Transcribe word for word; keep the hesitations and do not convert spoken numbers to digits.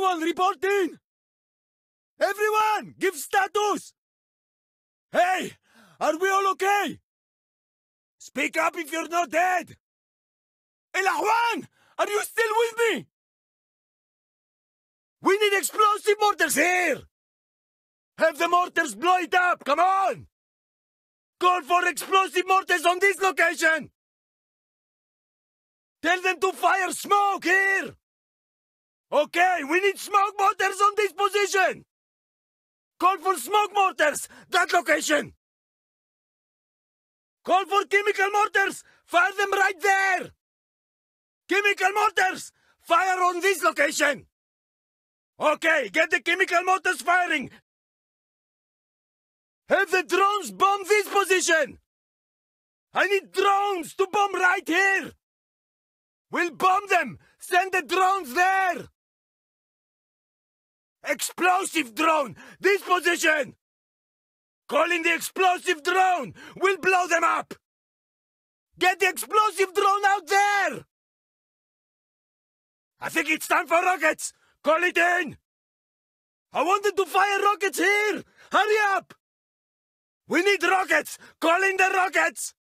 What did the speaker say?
Everyone report in! Everyone, give status! Hey, are we all okay? Speak up if you're not dead! El Ahwan, are you still with me? We need explosive mortars here! Have the mortars blow it up, come on! Call for explosive mortars on this location! Tell them to fire smoke here! Okay, we need smoke mortars on this position! Call for smoke mortars, that location! Call for chemical mortars, fire them right there! Chemical mortars, fire on this location! Okay, get the chemical mortars firing! Have the drones bomb this position! I need drones to bomb right here! We'll bomb them! Send the drones there! Explosive drone! This position! Call in the explosive drone! We'll blow them up! Get the explosive drone out there! I think it's time for rockets! Call it in! I wanted to fire rockets here! Hurry up! We need rockets! Call in the rockets!